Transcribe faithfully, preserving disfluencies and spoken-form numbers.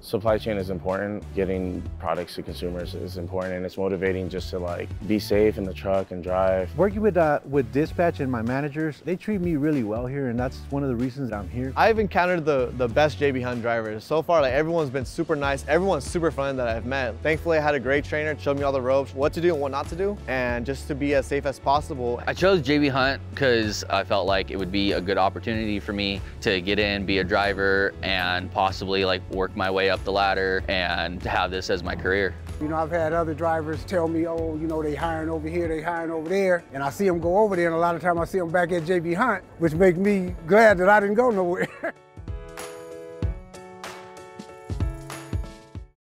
Supply chain is important. Getting products to consumers is important, and it's motivating just to like be safe in the truck and drive. Working with uh, with dispatch and my managers, they treat me really well here, and that's one of the reasons I'm here. I've encountered the the best J B Hunt drivers so far. Like everyone's been super nice. Everyone's super fun that I've met. Thankfully, I had a great trainer, showed me all the ropes, what to do and what not to do, and just to be as safe as possible. I chose J B Hunt because I felt like it would be a good opportunity for me to get in, be a driver, and possibly like work my way up the ladder and have this as my career. You know, I've had other drivers tell me, oh, you know, they hiring over here, they hiring over there, and I see them go over there, and a lot of times I see them back at J B Hunt, which make me glad that I didn't go nowhere.